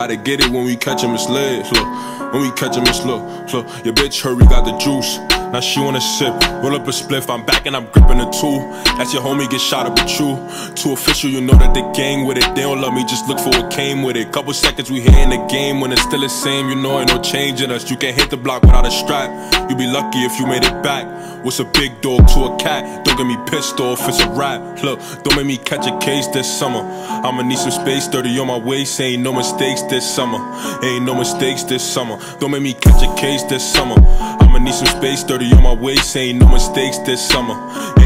Gotta get it when we catch him, it's lit. Look, when we catch him, it's look. Your bitch heard we got the juice. Now she wanna sip, roll up a spliff, I'm back and I'm gripping the tool. That's your homie, get shot up with you. Too official, you know that the gang with it. They don't love me, just look for what came with it. Couple seconds we here in the game, when it's still the same, you know ain't no change in us. You can't hit the block without a strap. You be lucky if you made it back. What's a big dog to a cat? Don't get me pissed off, it's a rap. Look, don't make me catch a case this summer. I'ma need some space, 30 on my waist. Ain't no mistakes this summer. Ain't no mistakes this summer. Don't make me catch a case this summer. I'ma need some space, 30 on my waist. Ain't no mistakes this summer.